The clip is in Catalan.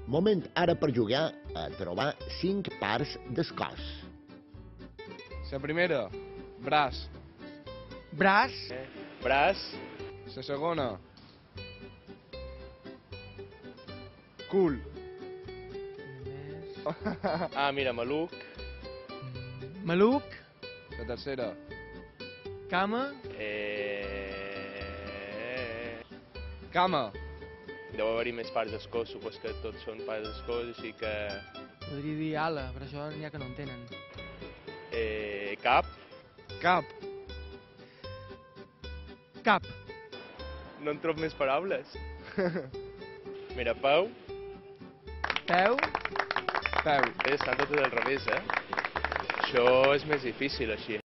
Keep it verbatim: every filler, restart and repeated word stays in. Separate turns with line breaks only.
Moment ara per jugar a trobar cinc parts del cos.
La primera, braç.
Braç.
Braç.
La segona, cul.
Ah, mira, maluc.
Maluc.
La tercera,
Cama.
Eh...
cama.
Deu haver-hi més parts del cos, supos que tots són parts del cos, així que...
Podria dir ala, però això n'hi ha que no en tenen.
Eh... Cap.
Cap.
Cap.
No en trobo més paraules. Mira, peu.
Peu.
Peu.
Eh, estan totes al revés, eh? Això és més difícil, així.